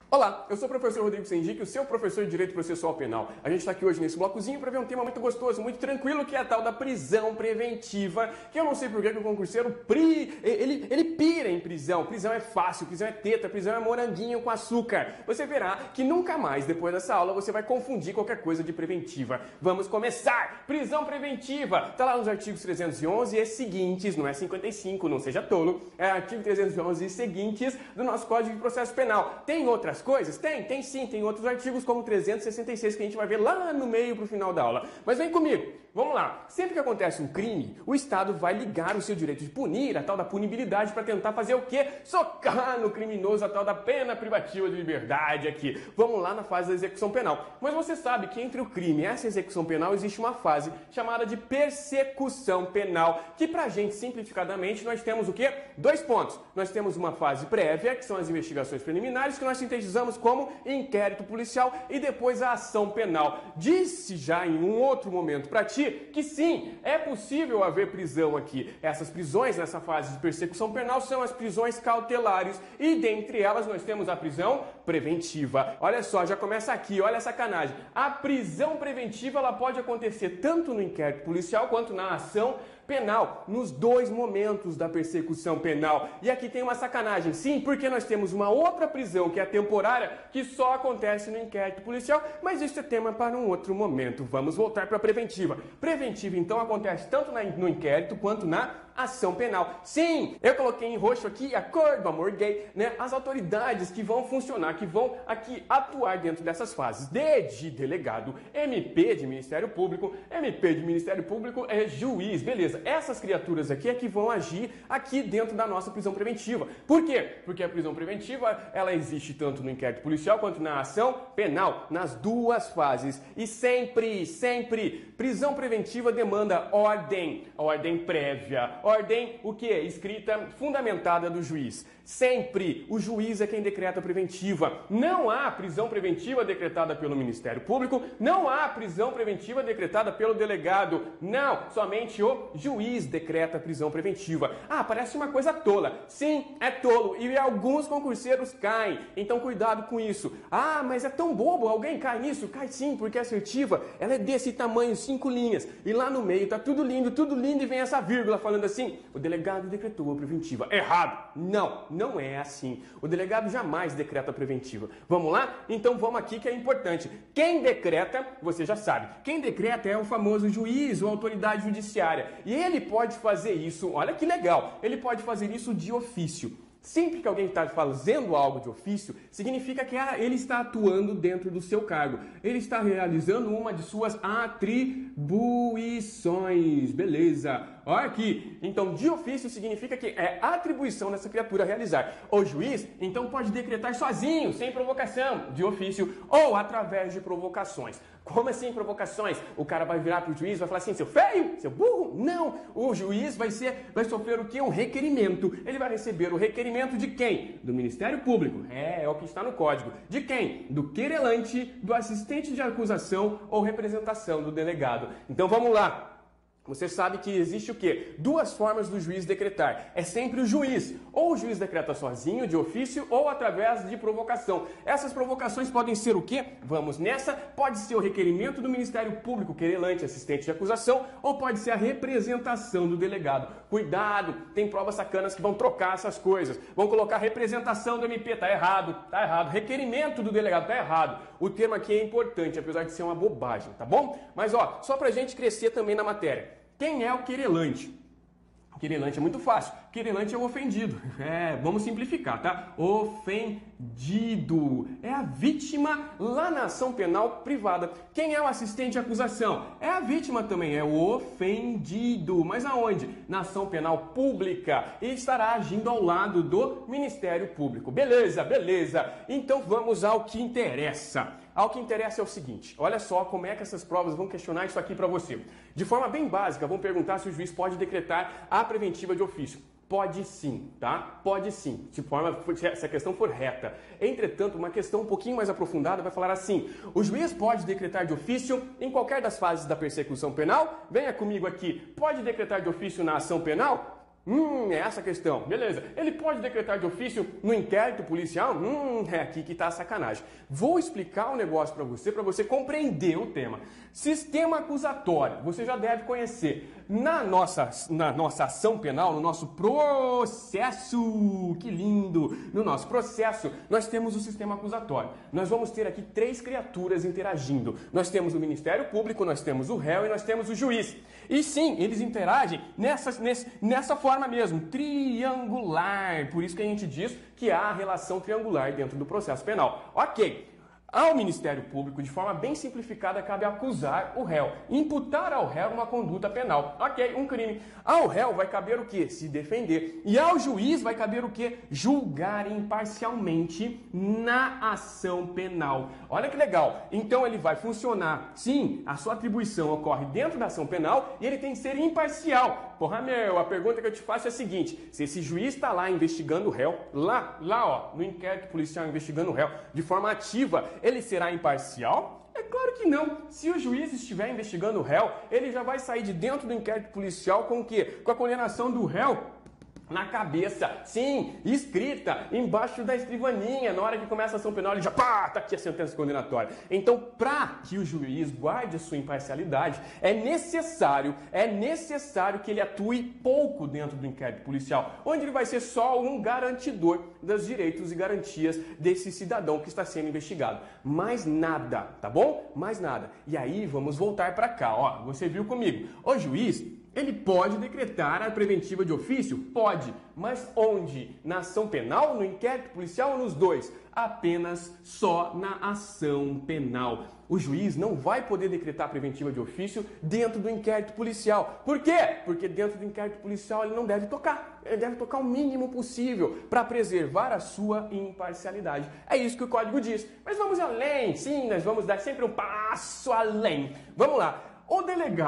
Olá, eu sou o professor Rodrigo Sendic, o seu professor de Direito Processual Penal. A gente está aqui hoje nesse blocozinho para ver um tema muito gostoso, muito tranquilo, que é a tal da prisão preventiva, que eu não sei por que o concurseiro ele pira em prisão. Prisão é fácil, prisão é teta, prisão é moranguinho com açúcar. Você verá que nunca mais, depois dessa aula, você vai confundir qualquer coisa de preventiva. Vamos começar! Prisão preventiva! Está lá nos artigos 311 e seguintes, não é 55, não seja tolo, é artigo 311 e seguintes do nosso Código de Processo Penal. Tem outras coisas? Tem sim, tem outros artigos como 366 que a gente vai ver lá no meio pro final da aula. Mas vem comigo, vamos lá. Sempre que acontece um crime, o Estado vai ligar o seu direito de punir, a tal da punibilidade, para tentar fazer o quê? Socar no criminoso, a tal da pena privativa de liberdade aqui. Vamos lá na fase da execução penal. Mas você sabe que entre o crime e essa execução penal existe uma fase chamada de persecução penal, que pra gente, simplificadamente, nós temos o quê? Dois pontos. Nós temos uma fase prévia, que são as investigações preliminares, que nós sintetizamos como inquérito policial, e depois a ação penal. Disse já em um outro momento para ti que sim, é possível haver prisão aqui. Essas prisões nessa fase de persecução penal são as prisões cautelares, e dentre elas nós temos a prisão preventiva. Olha só, já começa aqui, olha a sacanagem. A prisão preventiva ela pode acontecer tanto no inquérito policial quanto na ação penal, nos dois momentos da persecução penal. E aqui tem uma sacanagem, sim, porque nós temos uma outra prisão que é temporária, que só acontece no inquérito policial, mas isso é tema para um outro momento. Vamos voltar para a preventiva. Preventiva, então, acontece tanto no inquérito quanto na ação penal. Sim, eu coloquei em roxo aqui a cor do amor gay, né? As autoridades que vão funcionar, que vão aqui atuar dentro dessas fases. D de delegado, MP de Ministério Público, MP de Ministério Público é juiz, beleza. Essas criaturas aqui é que vão agir aqui dentro da nossa prisão preventiva. Por quê? Porque a prisão preventiva, ela existe tanto no inquérito policial quanto na ação penal, nas duas fases. E sempre, prisão preventiva demanda ordem prévia. Ordem, o que? Escrita, fundamentada do juiz. Sempre o juiz é quem decreta a preventiva. Não há prisão preventiva decretada pelo Ministério Público, não há prisão preventiva decretada pelo delegado. Não, somente o juiz decreta a prisão preventiva. Ah, parece uma coisa tola. Sim, é tolo e alguns concurseiros caem. Então cuidado com isso. Ah, mas é tão bobo, alguém cai nisso? Cai sim, porque a assertiva, ela é desse tamanho, 5 linhas. E lá no meio tá tudo lindo e vem essa vírgula falando assim: o delegado decretou a preventiva. Errado. Não é assim. O delegado jamais decreta a preventiva. Vamos lá? Então vamos aqui que é importante. Quem decreta, você já sabe. Quem decreta é o famoso juiz ou autoridade judiciária. E ele pode fazer isso, olha que legal, ele pode fazer isso de ofício. Sempre que alguém está fazendo algo de ofício, significa que ele está atuando dentro do seu cargo. Ele está realizando uma de suas atribuições. Beleza. Olha aqui. Então, de ofício significa que é atribuição dessa criatura realizar. O juiz, então, pode decretar sozinho, sem provocação, de ofício, ou através de provocações. Como assim provocações? O cara vai virar para o juiz e vai falar assim: seu feio, seu burro? Não. O juiz vai sofrer o quê? Um requerimento. Ele vai receber o requerimento de quem? Do Ministério Público. É o que está no código. De quem? Do querelante, do assistente de acusação ou representação do delegado. Então vamos lá. Você sabe que existe o quê? Duas formas do juiz decretar. É sempre o juiz. Ou o juiz decreta sozinho, de ofício, ou através de provocação. Essas provocações podem ser o quê? Vamos nessa. Pode ser o requerimento do Ministério Público, querelante, assistente de acusação, ou pode ser a representação do delegado. Cuidado, tem provas sacanas que vão trocar essas coisas. Vão colocar representação do MP, tá errado. Requerimento do delegado, tá errado. O termo aqui é importante, apesar de ser uma bobagem, tá bom? Mas ó, só pra gente crescer também na matéria. Quem é o querelante? O querelante é muito fácil. O querelante é o ofendido. Vamos simplificar, tá? Ofendido. É a vítima lá na ação penal privada. Quem é o assistente de acusação? É a vítima também, é o ofendido. Mas aonde? Na ação penal pública. E estará agindo ao lado do Ministério Público. Beleza. Então vamos ao que interessa. Ao que interessa é o seguinte, olha só como é que essas provas vão questionar isso aqui para você. De forma bem básica, vão perguntar se o juiz pode decretar a preventiva de ofício. Pode sim, tá? Pode sim, se a questão for reta. Entretanto, uma questão um pouquinho mais aprofundada vai falar assim: o juiz pode decretar de ofício em qualquer das fases da persecução penal? Venha comigo aqui. Pode decretar de ofício na ação penal? É essa a questão. Beleza. Ele pode decretar de ofício no inquérito policial? É aqui que tá a sacanagem. Vou explicar um negócio para você compreender o tema. Sistema acusatório, você já deve conhecer. Na nossa ação penal, no nosso processo, que lindo! No nosso processo, nós temos o sistema acusatório. Nós vamos ter aqui 3 criaturas interagindo. Nós temos o Ministério Público, nós temos o réu e nós temos o juiz. E sim, eles interagem nessa forma mesmo, triangular. Por isso que a gente diz que há a relação triangular dentro do processo penal. Ok. Ao Ministério Público, de forma bem simplificada, cabe acusar o réu, imputar ao réu uma conduta penal. Ok, um crime. Ao réu vai caber o quê? Se defender. E ao juiz vai caber o quê? Julgar imparcialmente na ação penal. Olha que legal. Então ele vai funcionar. Sim, a sua atribuição ocorre dentro da ação penal e ele tem que ser imparcial. Porra, a pergunta que eu te faço é a seguinte: se esse juiz está lá investigando o réu, lá, no inquérito policial investigando o réu, de forma ativa, ele será imparcial? É claro que não. Se o juiz estiver investigando o réu, ele já vai sair de dentro do inquérito policial com o quê? Com a condenação do réu na cabeça, sim, escrita embaixo da escrivaninha. Na hora que começa a ação penal, ele já tá aqui a sentença condenatória. Então, para que o juiz guarde a sua imparcialidade, é necessário que ele atue pouco dentro do inquérito policial, onde ele vai ser só um garantidor dos direitos e garantias desse cidadão que está sendo investigado. Mais nada, tá bom? Mais nada. E aí, vamos voltar para cá, ó. Você viu comigo. O juiz, ele pode decretar a preventiva de ofício? Pode. Mas onde? Na ação penal, no inquérito policial ou nos dois? Apenas só na ação penal. O juiz não vai poder decretar a preventiva de ofício dentro do inquérito policial. Por quê? Porque dentro do inquérito policial ele não deve tocar. Ele deve tocar o mínimo possível para preservar a sua imparcialidade. É isso que o código diz. Mas vamos além. Sim, nós vamos dar sempre um passo além. Vamos lá. O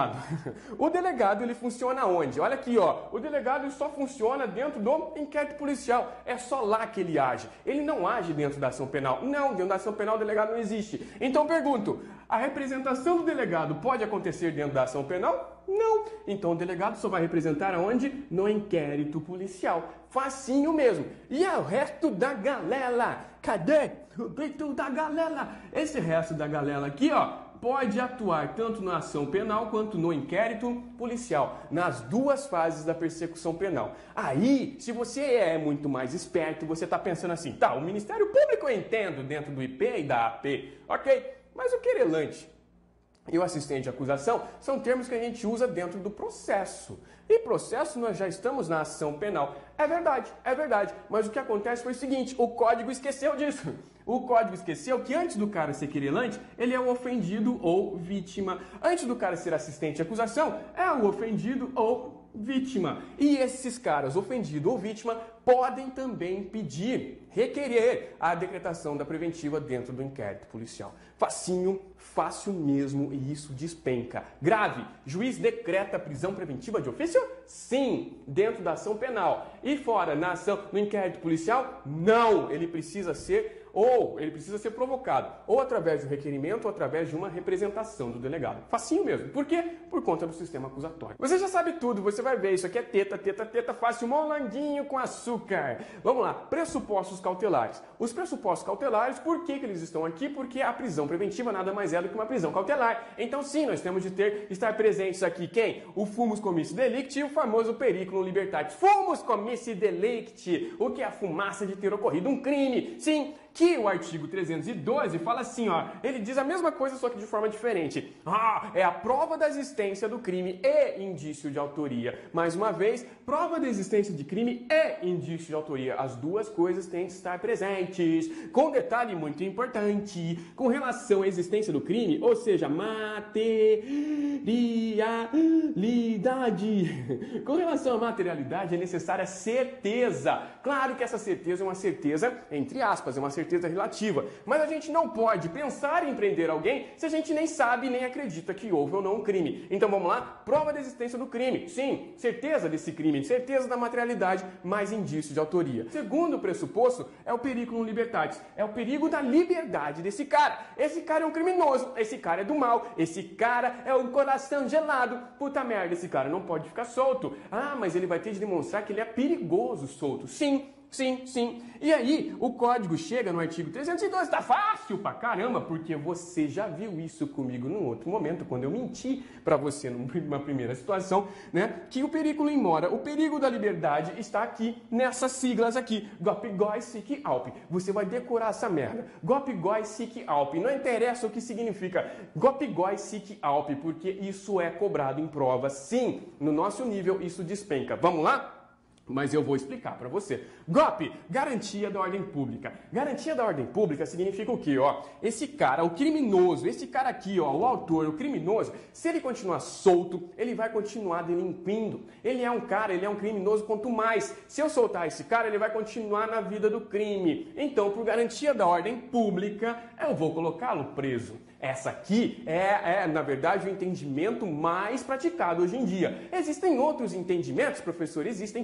delegado ele funciona onde? Olha aqui, ó. O delegado ele só funciona dentro do inquérito policial. É só lá que ele age. Ele não age dentro da ação penal. Não, dentro da ação penal o delegado não existe. Então pergunto, a representação do delegado pode acontecer dentro da ação penal? Não. Então o delegado só vai representar aonde? No inquérito policial. Facinho mesmo. E o resto da galera? Cadê o resto da galera? Esse resto da galera aqui, ó, pode atuar tanto na ação penal quanto no inquérito policial, nas duas fases da persecução penal. Aí, se você é muito mais esperto, você está pensando assim, tá, o Ministério Público eu entendo dentro do IP e da AP, ok, mas o querelante e o assistente de acusação são termos que a gente usa dentro do processo. E processo nós já estamos na ação penal. É verdade. Mas o que acontece foi o seguinte, o código esqueceu disso. O código esqueceu que antes do cara ser querelante, ele é o ofendido ou vítima. Antes do cara ser assistente de acusação, é o ofendido ou vítima. E esses caras, ofendido ou vítima, podem também requerer a decretação da preventiva dentro do inquérito policial. Facinho, fácil mesmo, e isso despenca. Grave, juiz decreta prisão preventiva de ofício? Sim, dentro da ação penal. E fora, no inquérito policial? Não, ele precisa ser provocado, ou através de um requerimento, ou através de uma representação do delegado. Facinho mesmo. Por quê? Por conta do sistema acusatório. Você já sabe tudo, você vai ver, isso aqui é teta, fácil, molanguinho com açúcar. Vamos lá, pressupostos cautelares. Os pressupostos cautelares, por que eles estão aqui? Porque a prisão preventiva nada mais é do que uma prisão cautelar. Então sim, nós temos de estar presentes aqui quem? O fumus comissi delicti e o famoso periculum libertatis. Fumus comissi delicti, o que é a fumaça de ter ocorrido um crime. Sim, que o artigo 312 fala assim, ó, ele diz a mesma coisa, só que de forma diferente. É a prova da existência do crime e indício de autoria. Mais uma vez, prova da existência de crime e indício de autoria. As duas coisas têm de estar presentes. Com detalhe muito importante, com relação à existência do crime, ou seja, materialidade. Com relação à materialidade, é necessária certeza. Claro que essa certeza é uma certeza, entre aspas, é uma certeza certeza relativa. Mas a gente não pode pensar em prender alguém se a gente nem sabe nem acredita que houve ou não um crime. Então vamos lá, prova da existência do crime. Sim, certeza desse crime, certeza da materialidade, mais indício de autoria. Segundo pressuposto é o periculum libertatis, é o perigo da liberdade desse cara. Esse cara é um criminoso, esse cara é do mal, esse cara é um coração gelado. Puta merda, esse cara não pode ficar solto. Ah, mas ele vai ter de demonstrar que ele é perigoso solto. Sim. Sim, sim. E aí, o código chega no artigo 312, tá fácil pra caramba, porque você já viu isso comigo num outro momento, quando eu menti pra você numa primeira situação, né? Que o periculum in mora, o perigo da liberdade está aqui, nessas siglas aqui, Gopgoi Sic Alp. Você vai decorar essa merda. Gopgoi Sic Alp. Não interessa o que significa Gopgoi Sic Alp, porque isso é cobrado em prova, sim. No nosso nível, isso despenca. Vamos lá? Mas eu vou explicar para você. GOP, garantia da ordem pública. Garantia da ordem pública significa o quê? Ó, esse cara, o criminoso, esse cara aqui, ó, o autor, o criminoso, se ele continuar solto, ele vai continuar delinquindo. Ele é um cara, ele é um criminoso quanto mais. Se eu soltar esse cara, ele vai continuar na vida do crime. Então, por garantia da ordem pública, eu vou colocá-lo preso. Essa aqui na verdade, o entendimento mais praticado hoje em dia. Existem outros entendimentos, professor? Existem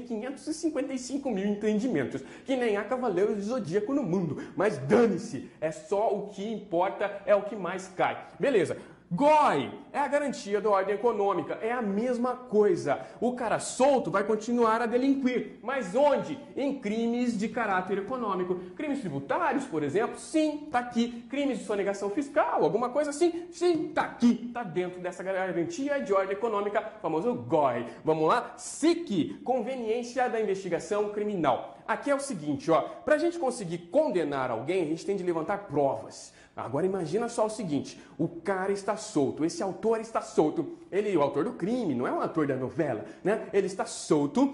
555 mil entendimentos, que nem há cavaleiros de zodíaco no mundo. Mas dane-se, é só o que importa, é o que mais cai. Beleza. GOI é a garantia da ordem econômica, é a mesma coisa. O cara solto vai continuar a delinquir, mas onde? Em crimes de caráter econômico. Crimes tributários, por exemplo, sim, tá aqui. Crimes de sonegação fiscal, alguma coisa assim, sim, tá aqui. Tá dentro dessa garantia de ordem econômica, famoso GOI. Vamos lá? SIC, conveniência da investigação criminal. Aqui é o seguinte, ó, pra gente conseguir condenar alguém, a gente tem de levantar provas. Agora imagina só o seguinte, o cara está solto, esse autor está solto, ele, o autor do crime, não é um ator da novela, né? Ele está solto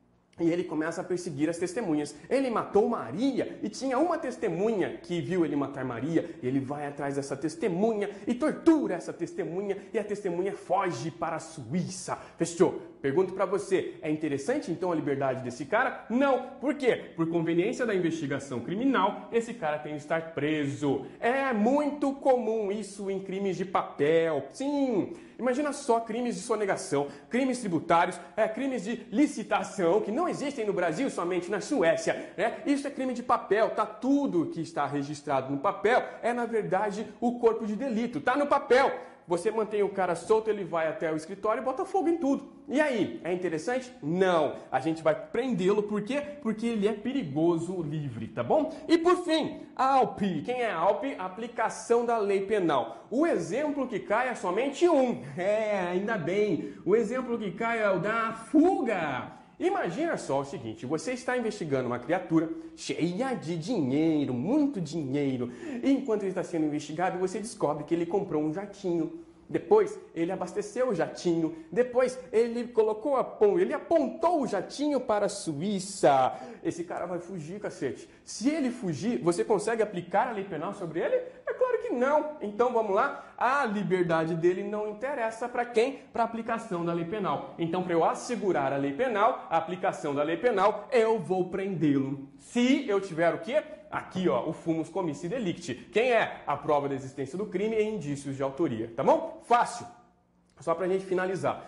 e ele começa a perseguir as testemunhas. Ele matou Maria e tinha uma testemunha que viu ele matar Maria. Ele vai atrás dessa testemunha e tortura essa testemunha e a testemunha foge para a Suíça. Fechou? Pergunto para você, é interessante então a liberdade desse cara? Não. Por quê? Por conveniência da investigação criminal, esse cara tem de estar preso. É muito comum isso em crimes de papel. Sim. Imagina só crimes de sonegação, crimes tributários, crimes de licitação, que não existem no Brasil, somente na Suécia. Isso é crime de papel, tá tudo que está registrado no papel, é na verdade o corpo de delito, tá no papel. Você mantém o cara solto, ele vai até o escritório e bota fogo em tudo. E aí, é interessante? Não. A gente vai prendê-lo, por quê? Porque ele é perigoso livre, tá bom? E por fim, ALP. Quem é ALP? Aplicação da lei penal. O exemplo que cai é somente um. Ainda bem. O exemplo que cai é o da fuga. Imagina só o seguinte, você está investigando uma criatura cheia de dinheiro, muito dinheiro, e enquanto ele está sendo investigado, você descobre que ele comprou um jatinho. Depois, ele abasteceu o jatinho. Depois, ele ele apontou o jatinho para a Suíça. Esse cara vai fugir, cacete. Se ele fugir, você consegue aplicar a lei penal sobre ele? É claro que não. Então, vamos lá. A liberdade dele não interessa para quem? Para a aplicação da lei penal. Então, para eu assegurar a lei penal, a aplicação da lei penal, eu vou prendê-lo. Se eu tiver o quê? Aqui, ó, o fumus comissi delicti. Quem é? A prova da existência do crime e indícios de autoria. Tá bom? Fácil. Só pra gente finalizar.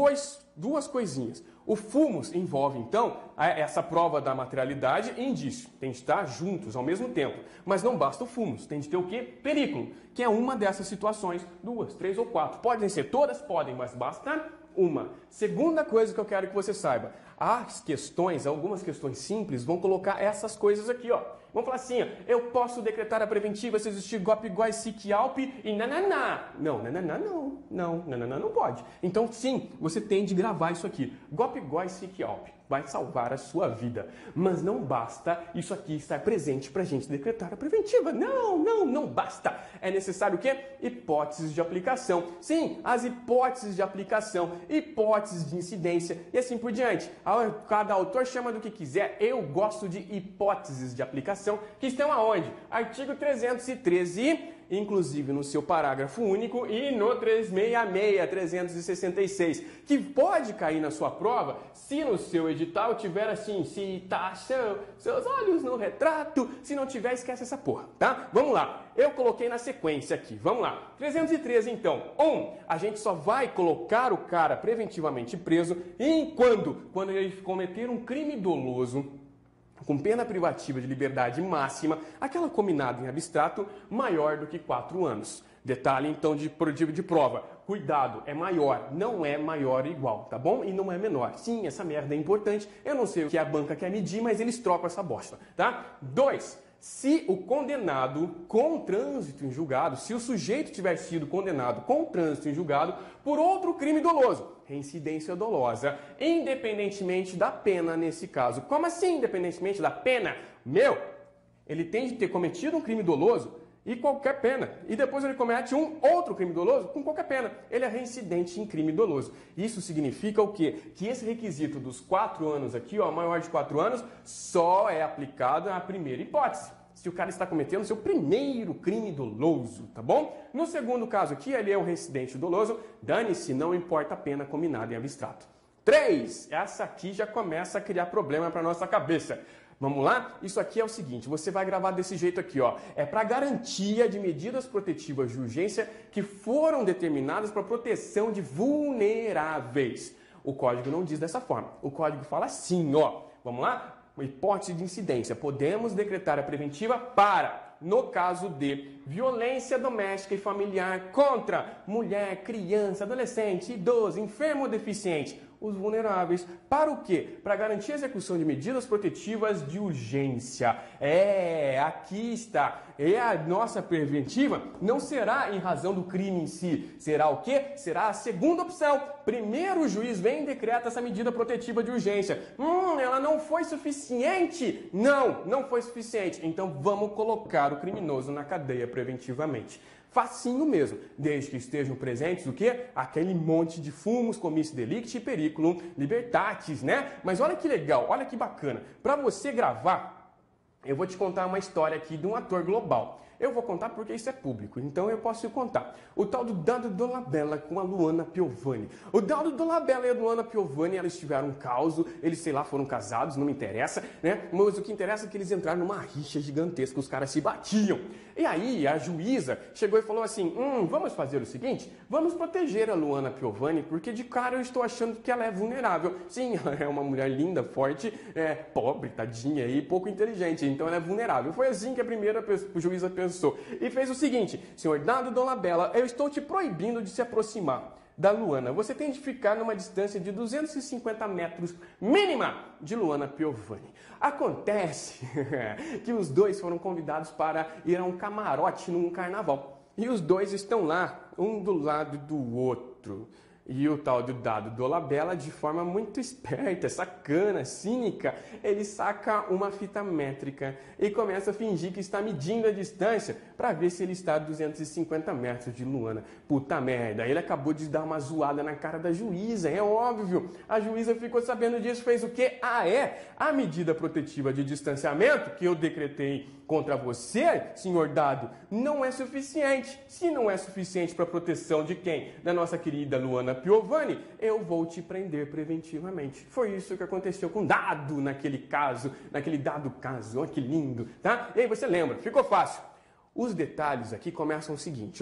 Duas coisinhas. O fumus envolve, então, essa prova da materialidade e indício. Tem de estar juntos ao mesmo tempo. Mas não basta o fumus. Tem de ter o quê? Periculum, que é uma dessas situações. 2, 3 ou 4. Podem ser todas? Podem, mas basta uma. Segunda coisa que eu quero que você saiba. As questões, algumas questões simples, vão colocar essas coisas aqui, ó. Vamos falar assim, ó, eu posso decretar a preventiva se existir Gopgoi Sic Alp e nananá. Não, nananá não. Não, nananá não pode. Então, sim, você tem de gravar isso aqui. Gopgoi Sic Alp vai salvar a sua vida. Mas não basta isso aqui estar presente para a gente decretar a preventiva. Não basta. É necessário o quê? Hipóteses de aplicação. Sim, as hipóteses de aplicação, hipóteses de incidência e assim por diante. Cada autor chama do que quiser. Eu gosto de hipóteses de aplicação que estão aonde? Artigo 313 inclusive no seu parágrafo único e no 366, 366, que pode cair na sua prova se no seu edital tiver assim, citação, seus olhos no retrato, se não tiver, esquece essa porra, tá? Vamos lá, eu coloquei na sequência aqui, vamos lá. 313 então, a gente só vai colocar o cara preventivamente preso quando ele cometer um crime doloso com pena privativa de liberdade máxima, aquela combinada em abstrato, maior do que 4 anos. Detalhe, então, de prova. Cuidado, é maior, não é maior igual, tá bom? E não é menor. Sim, essa merda é importante. Eu não sei o que a banca quer medir, mas eles trocam essa bosta, tá? 2. Se o condenado com trânsito em julgado, se o sujeito tiver sido condenado com trânsito em julgado por outro crime doloso, reincidência dolosa, independentemente da pena nesse caso. Como assim, independentemente da pena? Ele tem de ter cometido um crime doloso e qualquer pena. E depois ele comete um outro crime doloso com qualquer pena. Ele é reincidente em crime doloso. Isso significa o quê? Que esse requisito dos 4 anos aqui, maior de 4 anos, só é aplicado à primeira hipótese. Se o cara está cometendo seu primeiro crime doloso, tá bom? No segundo caso aqui, ele é um reincidente doloso, dane-se, não importa a pena combinada em abstrato. 3. Essa aqui já começa a criar problema para nossa cabeça. Vamos lá? Isso aqui é o seguinte, você vai gravar desse jeito aqui, É para garantia de medidas protetivas de urgência que foram determinadas para proteção de vulneráveis. O código não diz dessa forma. O código fala assim, Vamos lá? Hipótese de incidência. Podemos decretar a preventiva para, no caso de violência doméstica e familiar contra mulher, criança, adolescente, idoso, enfermo ou deficiente, os vulneráveis. Para o quê? Para garantir a execução de medidas protetivas de urgência. Aqui está. E a nossa preventiva não será em razão do crime em si. Será o quê? Será a segunda opção. Primeiro o juiz vem e decreta essa medida protetiva de urgência. Ela não foi suficiente? Não foi suficiente. Então vamos colocar o criminoso na cadeia preventivamente. Facinho mesmo, desde que estejam presentes o quê? Aquele monte de fumos, comicio delicti e periculum libertatis, né? Mas olha que legal, olha que bacana. Para você gravar, eu vou te contar uma história aqui de um ator global. Eu vou contar porque isso é público, então eu posso contar. O tal do Dado Dolabella com a Luana Piovani. O Dado Dolabella e a Luana Piovani, eles tiveram um caos, eles, foram casados, não me interessa, né? Mas o que interessa é que eles entraram numa rixa gigantesca, os caras se batiam. E aí a juíza chegou e falou assim, vamos fazer o seguinte, vamos proteger a Luana Piovani, porque de cara eu estou achando que ela é vulnerável. Sim, ela é uma mulher linda, forte, pobre, tadinha e pouco inteligente, então ela é vulnerável. Foi assim que a primeira juíza pensou. E fez o seguinte, senhor Dado Dolabella, eu estou te proibindo de se aproximar da Luana. Você tem de ficar numa distância de 250 metros mínima de Luana Piovani. Acontece que os dois foram convidados para ir a um camarote num carnaval. E os dois estão lá, um do lado do outro. E o tal do Dado Dolabella, de forma muito esperta, sacana, cínica, ele saca uma fita métrica e começa a fingir que está medindo a distância para ver se ele está a 250 metros de Luana. Puta merda, ele acabou de dar uma zoada na cara da juíza, é óbvio. A juíza ficou sabendo disso, fez o quê? A medida protetiva de distanciamento que eu decretei contra você, senhor Dado, não é suficiente. Se não é suficiente para proteção de quem? Da nossa querida Luana Piovani, eu vou te prender preventivamente. Foi isso que aconteceu com Dado naquele caso, naquele dado caso. Olha que lindo, tá? E aí você lembra, ficou fácil. Os detalhes aqui começam o seguinte,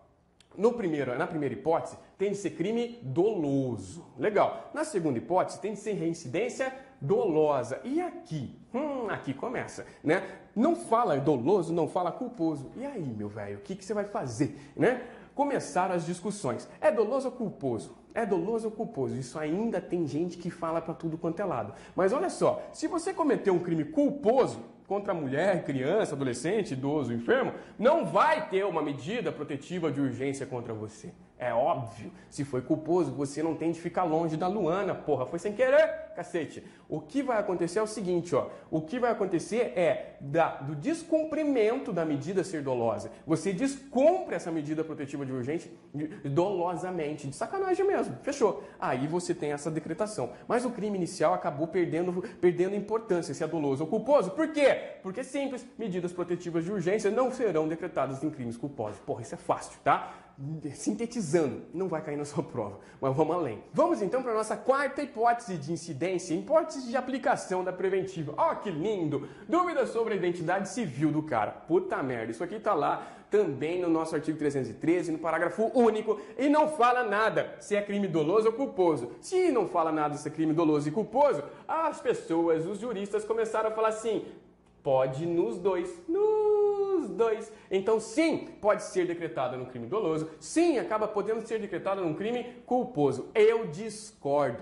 na primeira hipótese, tem de ser crime doloso. Legal. Na segunda hipótese, tem de ser reincidência dolosa. E aqui? Aqui começa, né? Não fala doloso, não fala culposo. E aí, meu velho, o que você vai fazer, né? Começaram as discussões. É doloso ou culposo? É doloso ou culposo? Isso ainda tem gente que fala para tudo quanto é lado. Mas olha só, se você cometeu um crime culposo contra mulher, criança, adolescente, idoso, enfermo, não vai ter uma medida protetiva de urgência contra você. É óbvio. Se foi culposo, você não tem de ficar longe da Luana, porra. Foi sem querer. cacete. O que vai acontecer é o seguinte, ó. O que vai acontecer é do descumprimento da medida ser dolosa. Você descumpre essa medida protetiva de urgência dolosamente, de sacanagem mesmo. Fechou. Aí você tem essa decretação. Mas o crime inicial acabou perdendo importância, se é doloso ou culposo. Por quê? Porque simples, medidas protetivas de urgência não serão decretadas em crimes culposos. Porra, isso é fácil, tá? Sintetizando, não vai cair na sua prova, mas vamos além. Vamos então para a nossa quarta hipótese de incidência, hipótese de aplicação da preventiva. Ó, que lindo! Dúvidas sobre a identidade civil do cara. Puta merda, isso aqui tá lá também no nosso artigo 313, no parágrafo único, e não fala nada se é crime doloso ou culposo. Se não fala nada se é crime doloso e culposo, as pessoas, os juristas começaram a falar assim, pode nos dois. Então, sim, pode ser decretada no crime doloso. Sim, acaba podendo ser decretada num crime culposo. Eu discordo.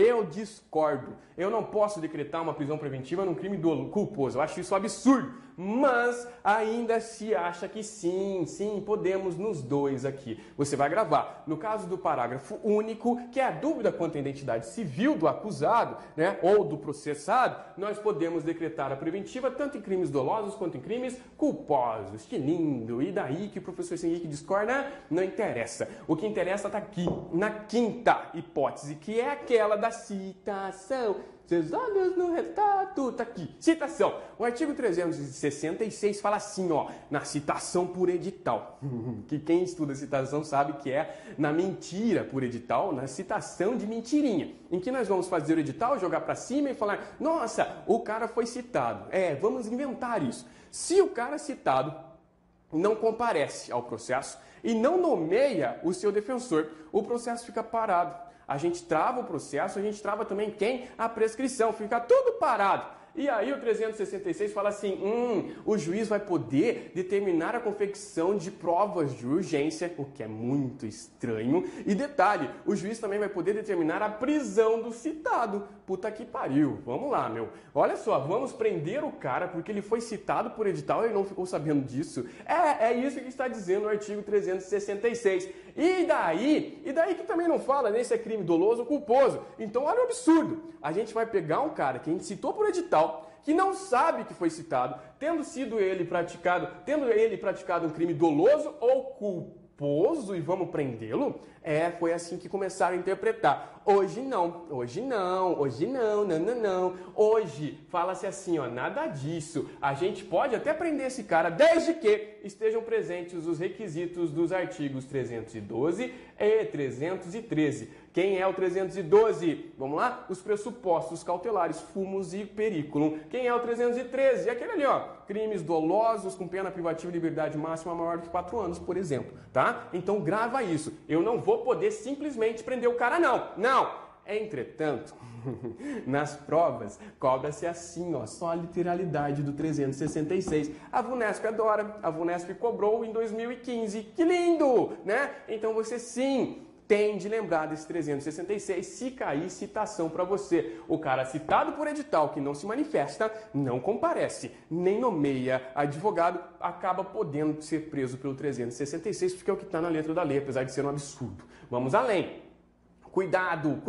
Eu não posso decretar uma prisão preventiva num crime culposo. Eu acho isso absurdo. Mas ainda se acha que sim, podemos nos dois aqui. Você vai gravar. No caso do parágrafo único, que é a dúvida quanto à identidade civil do acusado, né, ou do processado, nós podemos decretar a preventiva tanto em crimes dolosos quanto em crimes culposos. Que lindo! E daí que o professor Henrique discorda? Não interessa. O que interessa está aqui, na quinta hipótese, que é aquela da citação. Seus olhos no retrato, tá aqui. Citação. O artigo 366 fala assim, ó, na citação por edital. Que quem estuda citação sabe que é na mentira por edital, na citação de mentirinha. Em que nós vamos fazer o edital, jogar para cima e falar, nossa, o cara foi citado. Vamos inventar isso. Se o cara citado não comparece ao processo e não nomeia o seu defensor, o processo fica parado. A gente trava o processo, a gente trava também quem? A prescrição, fica tudo parado. E aí o 366 fala assim, o juiz vai poder determinar a confecção de provas de urgência, o que é muito estranho. E detalhe, o juiz também vai poder determinar a prisão do citado. Puta que pariu, vamos lá, meu. Olha só, vamos prender o cara porque ele foi citado por edital e ele não ficou sabendo disso. É isso que está dizendo o artigo 366. E daí que também não fala nem se é crime doloso ou culposo. Então olha o absurdo. A gente vai pegar um cara que a gente citou por edital, que não sabe que foi citado, tendo ele praticado um crime doloso ou culposo e vamos prendê-lo? Foi assim que começaram a interpretar. Hoje não. Hoje fala-se assim, ó, nada disso. A gente pode até prender esse cara desde que estejam presentes os requisitos dos artigos 312 e 313. Quem é o 312? Vamos lá? Os pressupostos cautelares, fumos e periculum. Quem é o 313? É aquele ali, ó. Crimes dolosos com pena privativa de liberdade máxima maior de 4 anos, por exemplo, tá? Então grava isso. Eu não vou poder simplesmente prender o cara, não. Entretanto, nas provas, cobra-se assim, ó, só a literalidade do 366. A VUNESP adora, a VUNESP cobrou em 2015. Que lindo, né? Então você sim tem de lembrar desse 366 se cair citação para você. O cara citado por edital que não se manifesta, não comparece, nem nomeia advogado, acaba podendo ser preso pelo 366, porque é o que está na letra da lei, apesar de ser um absurdo. Vamos além. Cuidado.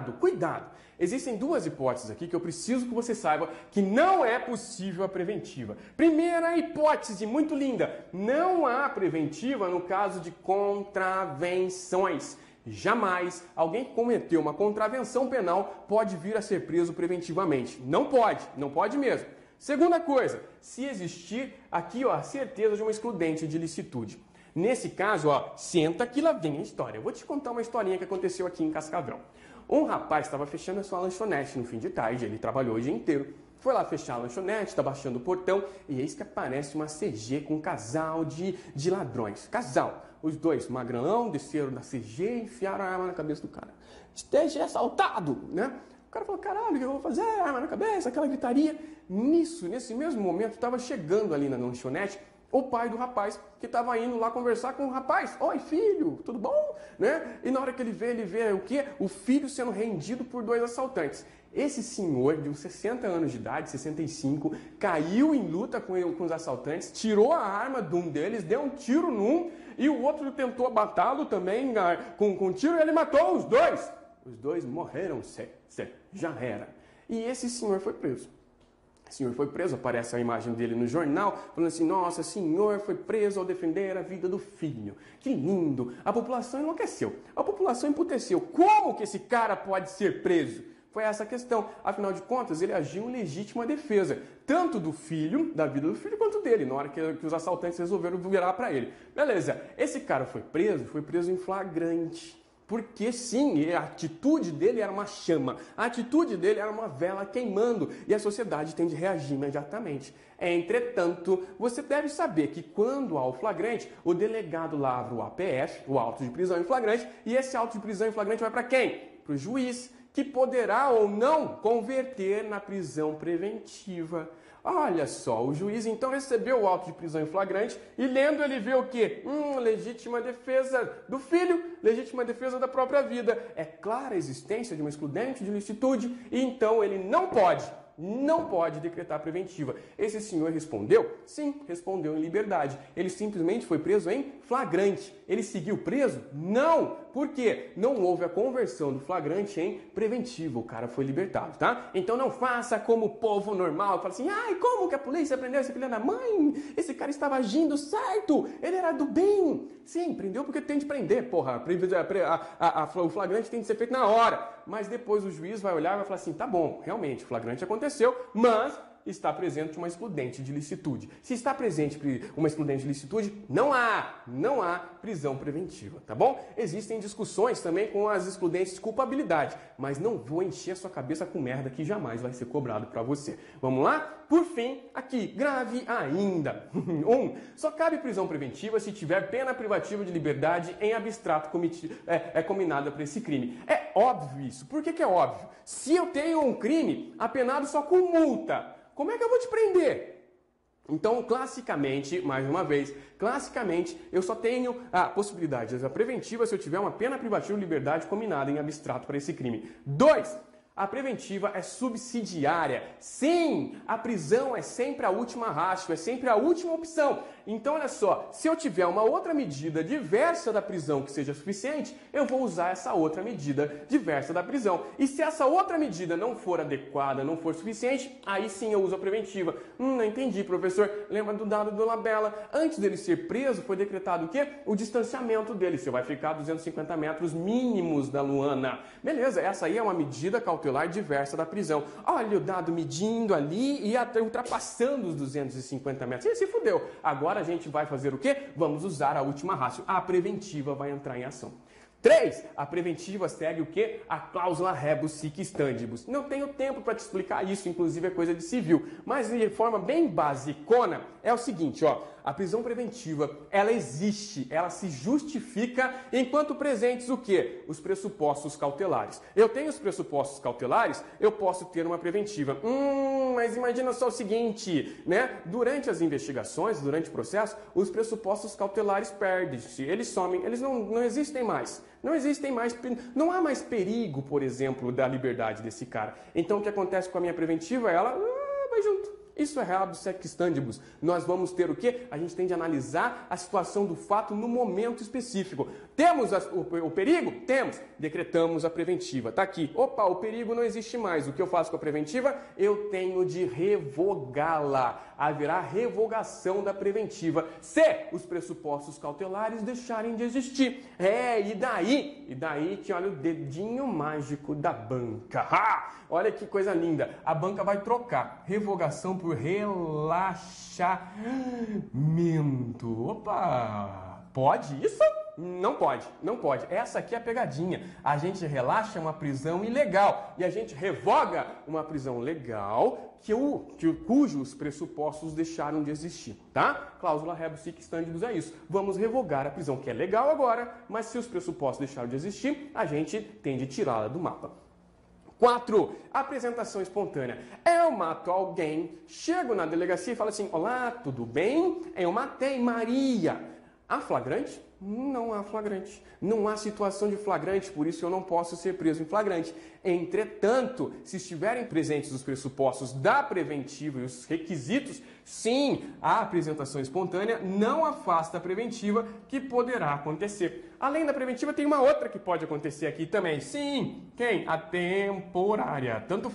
Existem duas hipóteses aqui que eu preciso que você saiba que não é possível a preventiva. Primeira hipótese, muito linda, não há preventiva no caso de contravenções. Jamais alguém que cometeu uma contravenção penal pode vir a ser preso preventivamente. Não pode mesmo. Segunda coisa, se existir aqui, ó, a certeza de uma excludente de ilicitude. Nesse caso, ó, senta que lá vem a história. Eu vou te contar uma historinha que aconteceu aqui em Cascavel. Um rapaz estava fechando a sua lanchonete no fim de tarde, ele trabalhou o dia inteiro. Foi lá fechar a lanchonete, está baixando o portão e eis que aparece uma CG com um casal de ladrões. Casal. Os dois, magrão, desceram da CG e enfiaram a arma na cabeça do cara. Esteja assaltado, né? O cara falou, caralho, o que eu vou fazer? Arma na cabeça, aquela gritaria. Nesse mesmo momento, estava chegando ali na lanchonete o pai do rapaz, que estava indo lá conversar com o rapaz. Oi, filho, tudo bom? Né? E na hora que ele vê o quê? O filho sendo rendido por 2 assaltantes. Esse senhor, de uns 60 anos de idade, 65, caiu em luta com os assaltantes, tirou a arma de um deles, deu um tiro num, e o outro tentou matá-lo também com um tiro, e ele matou os dois. Os dois morreram, já era. E esse senhor foi preso. O senhor foi preso, aparece a imagem dele no jornal, falando assim, nossa, o senhor foi preso ao defender a vida do filho. Que lindo! A população enlouqueceu, a população emputeceu. Como que esse cara pode ser preso? Foi essa a questão. Afinal de contas, ele agiu em legítima defesa, tanto do filho, da vida do filho, quanto dele, na hora que os assaltantes resolveram virar para ele. Beleza, esse cara foi preso em flagrante. Porque sim, a atitude dele era uma chama, a atitude dele era uma vela queimando e a sociedade tem de reagir imediatamente. Entretanto, você deve saber que quando há o flagrante, o delegado lavra o APF, o auto de prisão em flagrante, e esse auto de prisão em flagrante vai para quem? Para o juiz, que poderá ou não converter na prisão preventiva. Olha só, o juiz então recebeu o auto de prisão em flagrante e lendo ele vê o quê? Legítima defesa do filho, legítima defesa da própria vida. É clara a existência de uma excludente de licitude e então ele não pode decretar preventiva. Esse senhor respondeu? Sim, respondeu em liberdade. Ele simplesmente foi preso em flagrante. Ele seguiu preso? Não! Por quê? Não houve a conversão do flagrante em preventivo. O cara foi libertado, tá? Então não faça como o povo normal. Fala assim, ai, como que a polícia prendeu esse filho da mãe? Esse cara estava agindo certo. Ele era do bem. Sim, prendeu porque tem de prender, porra. O flagrante tem de ser feito na hora. Mas depois o juiz vai olhar e vai falar assim, tá bom, realmente, o flagrante aconteceu, mas está presente uma excludente de licitude. Se está presente uma excludente de licitude, não há prisão preventiva, tá bom? Existem discussões também com as excludentes de culpabilidade, mas não vou encher a sua cabeça com merda que jamais vai ser cobrado para você. Vamos lá? Por fim, aqui, grave ainda. 1. Só cabe prisão preventiva se tiver pena privativa de liberdade em abstrato combinada para esse crime. É óbvio isso. Por que é óbvio? Se eu tenho um crime apenado só com multa, como é que eu vou te prender? Então, classicamente, mais uma vez, eu só tenho a possibilidade da preventiva se eu tiver uma pena privativa de liberdade combinada em abstrato para esse crime. 2. A preventiva é subsidiária. Sim, a prisão é sempre a última ratio, é sempre a última opção. Então, olha só, se eu tiver uma outra medida diversa da prisão que seja suficiente, eu vou usar essa outra medida diversa da prisão. E se essa outra medida não for adequada, não for suficiente, aí sim eu uso a preventiva. Não entendi, professor. Lembra do dado do Labella? Antes dele ser preso, foi decretado o quê? O distanciamento dele. Você vai ficar a 250 metros mínimos da Luana. Beleza, essa aí é uma medida cautelar diversa da prisão. Olha o dado medindo ali e até ultrapassando os 250 metros. E se fudeu. Agora a gente vai fazer o quê? Vamos usar a última ratio. A preventiva vai entrar em ação. 3. A preventiva segue o quê? A cláusula rebus sic stantibus. Não tenho tempo para te explicar isso, inclusive é coisa de civil. Mas de forma bem basicona, é o seguinte, ó. A prisão preventiva, ela existe, ela se justifica enquanto presentes o quê? Os pressupostos cautelares. Eu tenho os pressupostos cautelares, eu posso ter uma preventiva. Mas imagina só o seguinte, né? Durante as investigações, durante o processo, os pressupostos cautelares perdem-se, eles somem, eles não existem mais. Não existem mais, não há mais perigo, por exemplo, da liberdade desse cara. Então o que acontece com a minha preventiva? Ela vai junto. Isso é rebus sic stantibus. Nós vamos ter o quê? A gente tem de analisar a situação do fato no momento específico. Temos o perigo? Temos. Decretamos a preventiva. Tá aqui. Opa, o perigo não existe mais. O que eu faço com a preventiva? Eu tenho de revogá-la. Haverá revogação da preventiva se os pressupostos cautelares deixarem de existir. E daí que olha o dedinho mágico da banca. Olha que coisa linda. A banca vai trocar revogação por relaxamento. Opa! Pode isso? Não pode, não pode. Essa aqui é a pegadinha. A gente relaxa uma prisão ilegal e a gente revoga uma prisão legal cujos pressupostos deixaram de existir, tá? Cláusula rebus sic stantibus é isso. Vamos revogar a prisão que é legal agora, mas se os pressupostos deixaram de existir, a gente tem de tirá-la do mapa. 4. Apresentação espontânea. Eu mato alguém, chego na delegacia e falo assim, olá, tudo bem? Eu matei Maria. Há flagrante? Não há flagrante. Não há situação de flagrante, por isso eu não posso ser preso em flagrante. Entretanto, se estiverem presentes os pressupostos da preventiva e os requisitos, sim, a apresentação espontânea não afasta a preventiva que poderá acontecer. Além da preventiva, tem uma outra que pode acontecer aqui também. Sim, quem? A temporária. Tanto faz.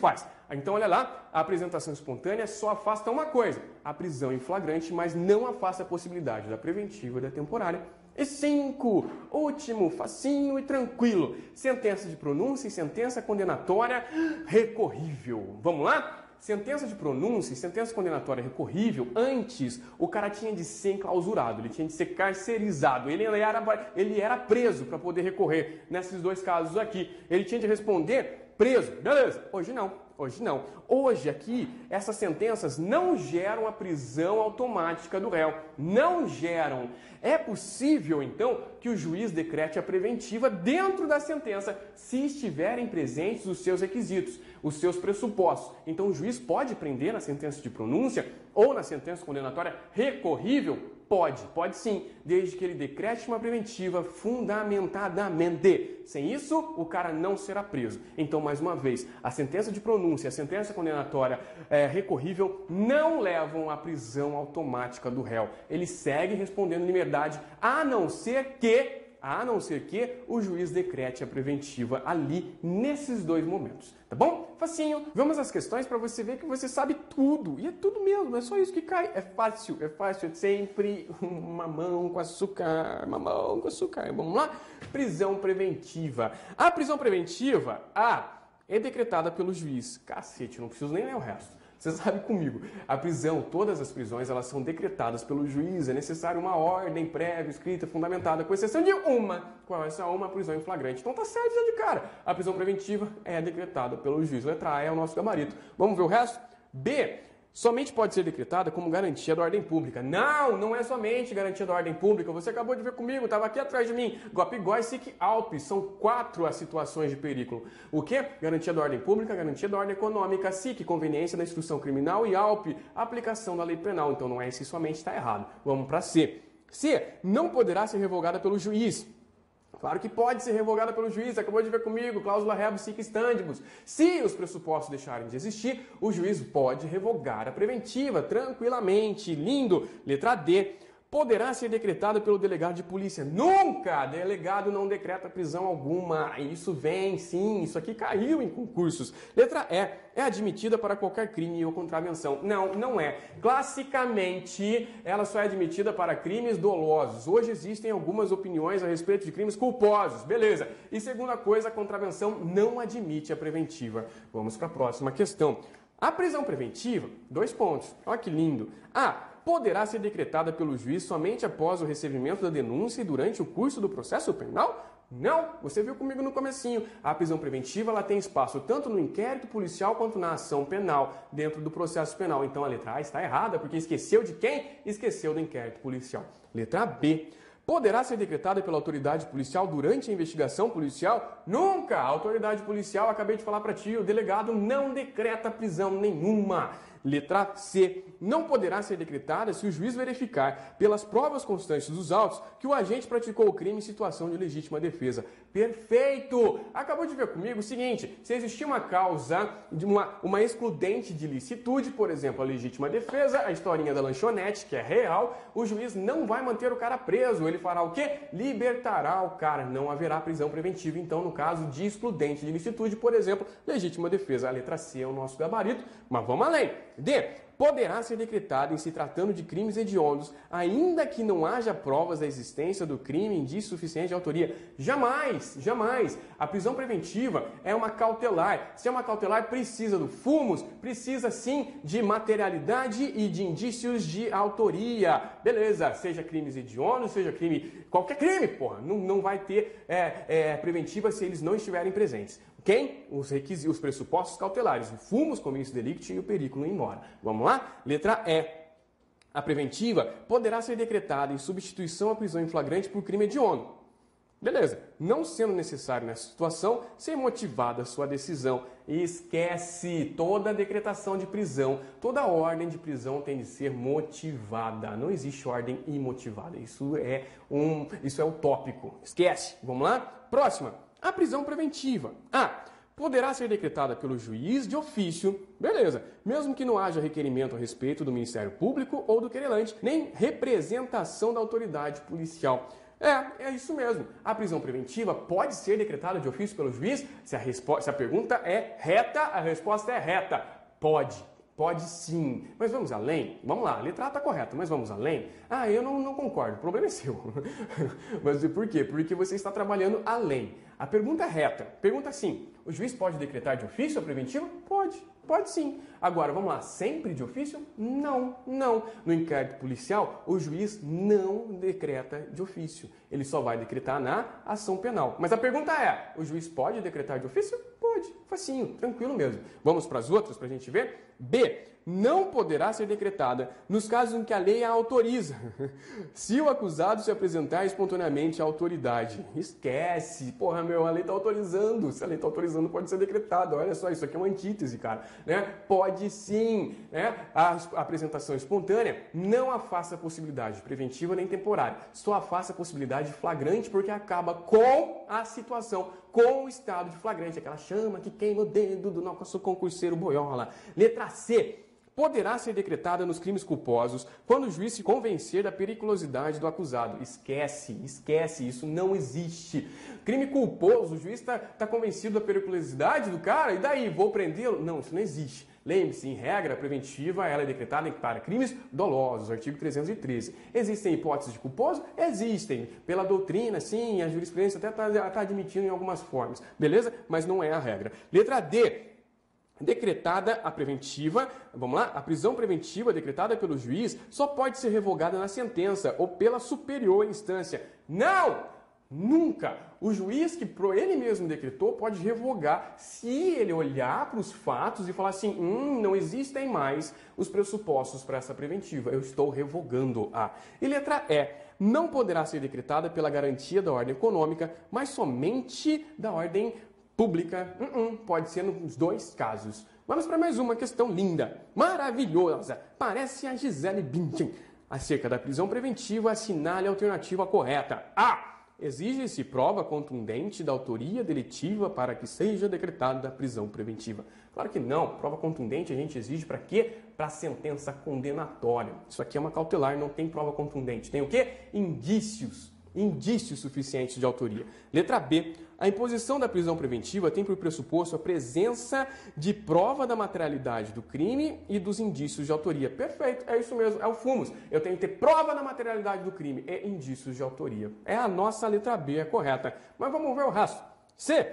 Então, olha lá, a apresentação espontânea só afasta uma coisa, a prisão em flagrante, mas não afasta a possibilidade da preventiva e da temporária. E 5, último, facinho e tranquilo, sentença de pronúncia e sentença condenatória recorrível. Vamos lá? Sentença de pronúncia e sentença condenatória recorrível, antes o cara tinha de ser enclausurado, ele tinha de ser carcerizado, ele era preso para poder recorrer nesses dois casos aqui. Ele tinha de responder preso, beleza? Hoje não. Hoje não. Hoje aqui, essas sentenças não geram a prisão automática do réu. Não geram. É possível, então, que o juiz decrete a preventiva dentro da sentença, se estiverem presentes os seus requisitos, os seus pressupostos. Então, o juiz pode prender na sentença de pronúncia ou na sentença condenatória recorrível? Pode sim, desde que ele decrete uma preventiva fundamentadamente. Sem isso, o cara não será preso. Então, mais uma vez, a sentença de pronúncia e a sentença condenatória recorrível não levam à prisão automática do réu. Ele segue respondendo em liberdade, a não ser que o juiz decrete a preventiva ali nesses dois momentos. Tá bom? Facinho. Vamos às questões para você ver que você sabe tudo. E é tudo mesmo, é só isso que cai. É fácil, é sempre mamão com açúcar. Vamos lá? Prisão preventiva. A prisão preventiva, é decretada pelo juiz. Cacete, não preciso nem ler o resto. Você sabe comigo, a prisão, todas as prisões, elas são decretadas pelo juiz, é necessário uma ordem prévia, escrita, fundamentada, com exceção de uma. Qual é essa uma? Prisão em flagrante. Então tá certo já de cara. A prisão preventiva é decretada pelo juiz. Letra A é o nosso gabarito. Vamos ver o resto? B. Somente pode ser decretada como garantia da ordem pública. Não é somente garantia da ordem pública. Você acabou de ver comigo, estava aqui atrás de mim. GOP-GOI, SIC, ALP. São 4 as situações de perigo. O quê? Garantia da ordem pública, garantia da ordem econômica, SIC, conveniência da instrução criminal e ALP, aplicação da lei penal. Então não é esse somente, está errado. Vamos para C. C. Não poderá ser revogada pelo juiz. Claro que pode ser revogada pelo juiz, acabou de ver comigo, cláusula rebus sic stantibus. Se os pressupostos deixarem de existir, o juiz pode revogar a preventiva tranquilamente. Lindo. Letra D. Poderá ser decretada pelo delegado de polícia. Nunca! Delegado não decreta prisão alguma. Isso vem, sim, isso aqui caiu em concursos. Letra E. É admitida para qualquer crime ou contravenção. Não é. Classicamente, ela só é admitida para crimes dolosos. Hoje existem algumas opiniões a respeito de crimes culposos. Beleza. E segunda coisa, a contravenção não admite a preventiva. Vamos para a próxima questão. A prisão preventiva, 2 pontos. Olha que lindo. Poderá ser decretada pelo juiz somente após o recebimento da denúncia e durante o curso do processo penal? Não, você viu comigo no comecinho. A prisão preventiva ela tem espaço tanto no inquérito policial quanto na ação penal, dentro do processo penal. Então a letra A está errada, porque esqueceu de quem? Esqueceu do inquérito policial. Letra B. Poderá ser decretada pela autoridade policial durante a investigação policial? Nunca! A autoridade policial, acabei de falar para ti, o delegado não decreta prisão nenhuma. Letra C. Não poderá ser decretada se o juiz verificar, pelas provas constantes dos autos, que o agente praticou o crime em situação de legítima defesa. Perfeito! Acabou de ver comigo o seguinte, se existir uma causa, de uma excludente de licitude, por exemplo, a legítima defesa, a historinha da lanchonete, que é real, o juiz não vai manter o cara preso. Ele fará o quê? Libertará o cara. Não haverá prisão preventiva, então, no caso de excludente de licitude, por exemplo, legítima defesa. A letra C é o nosso gabarito, mas vamos além. D. Poderá ser decretada em se tratando de crimes hediondos, ainda que não haja provas da existência do crime indício suficiente de autoria. Jamais, jamais. A prisão preventiva é uma cautelar. Se é uma cautelar, precisa do fumus, precisa sim de materialidade e de indícios de autoria. Beleza, seja crimes hediondos, seja crime... Qualquer crime, porra, não vai ter preventiva se eles não estiverem presentes. Quem? Os pressupostos cautelares, o fumus, comício delicti e o periculum in mora. Vamos lá? Letra E. A preventiva poderá ser decretada em substituição à prisão em flagrante por crime hediondo. Beleza. Não sendo necessário nessa situação ser motivada a sua decisão. E esquece, toda decretação de prisão, toda ordem de prisão tem de ser motivada. Não existe ordem imotivada. Isso é utópico. Esquece. Vamos lá? Próxima. A prisão preventiva. Poderá ser decretada pelo juiz de ofício, beleza, mesmo que não haja requerimento a respeito do Ministério Público ou do querelante, nem representação da autoridade policial. É isso mesmo. A prisão preventiva pode ser decretada de ofício pelo juiz? Se a pergunta é reta, a resposta é reta. Pode sim. Mas vamos além? Vamos lá, a letra A está correta, mas vamos além? Eu não concordo, o problema é seu. Mas por quê? Porque você está trabalhando além. A pergunta é reta. Pergunta assim, o juiz pode decretar de ofício a preventiva? Pode sim. Agora, vamos lá, sempre de ofício? Não. No inquérito policial, o juiz não decreta de ofício. Ele só vai decretar na ação penal. Mas a pergunta é, o juiz pode decretar de ofício? Pode, facinho, tranquilo mesmo. Vamos para as outras para a gente ver? B. Não poderá ser decretada nos casos em que a lei a autoriza. Se o acusado se apresentar espontaneamente à autoridade. Esquece. Porra, a lei está autorizando. Se a lei está autorizando, pode ser decretada. Olha só, isso aqui é uma antítese, cara. Né? Pode sim. Né? A apresentação espontânea não afasta a possibilidade preventiva nem temporária. Só afasta a possibilidade flagrante porque acaba com a situação, com o estado de flagrante. Aquela chama que queima o dedo do nosso concurseiro boiola. Letra C. Poderá ser decretada nos crimes culposos quando o juiz se convencer da periculosidade do acusado. Esquece, isso não existe. Crime culposo, o juiz está convencido da periculosidade do cara, e daí, vou prendê-lo? Não, isso não existe. Lembre-se, em regra preventiva, ela é decretada para crimes dolosos, artigo 313. Existem hipóteses de culposo? Existem. Pela doutrina, sim, a jurisprudência até está admitindo em algumas formas, beleza? Mas não é a regra. Letra D. Decretada a preventiva, vamos lá, a prisão preventiva decretada pelo juiz só pode ser revogada na sentença ou pela superior instância. Não! Nunca! O juiz que ele mesmo decretou pode revogar se ele olhar para os fatos e falar assim, não existem mais os pressupostos para essa preventiva, eu estou revogando-a. E letra E. Não poderá ser decretada pela garantia da ordem econômica, mas somente da ordem pública, pode ser nos dois casos. Vamos para mais uma questão linda, maravilhosa, parece a Gisele Bündchen. Acerca da prisão preventiva, assinale a alternativa correta. A. Exige-se prova contundente da autoria delitiva para que seja decretada a prisão preventiva. Claro que não, prova contundente a gente exige para quê? Para sentença condenatória. Isso aqui é uma cautelar, não tem prova contundente. Tem o quê? Indícios suficientes de autoria. Letra B. A imposição da prisão preventiva tem por pressuposto a presença de prova da materialidade do crime e dos indícios de autoria. Perfeito, é isso mesmo, é o fumus. Eu tenho que ter prova da materialidade do crime e indícios de autoria. É a nossa letra B, é correta. Mas vamos ver o resto. C.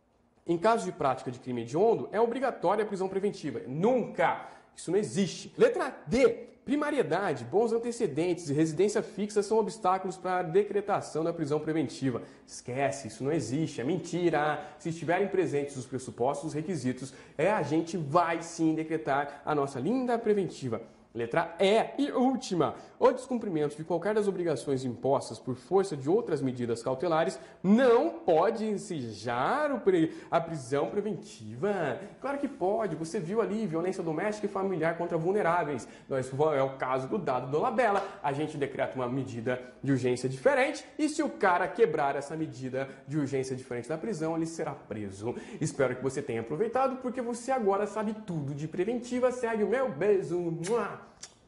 Em caso de prática de crime hediondo, é obrigatória a prisão preventiva. Nunca! Isso não existe. Letra D. Primariedade, bons antecedentes e residência fixa são obstáculos para a decretação da prisão preventiva. Esquece, isso não existe, é mentira. Se estiverem presentes os pressupostos, os requisitos, a gente vai sim decretar a nossa linda preventiva. Letra E e última. O descumprimento de qualquer das obrigações impostas por força de outras medidas cautelares não pode ensejar a prisão preventiva. Claro que pode. Você viu ali violência doméstica e familiar contra vulneráveis. É o caso do dado do Labella. A gente decreta uma medida de urgência diferente e se o cara quebrar essa medida de urgência diferente da prisão, ele será preso. Espero que você tenha aproveitado porque você agora sabe tudo de preventiva. Segue o meu beijo.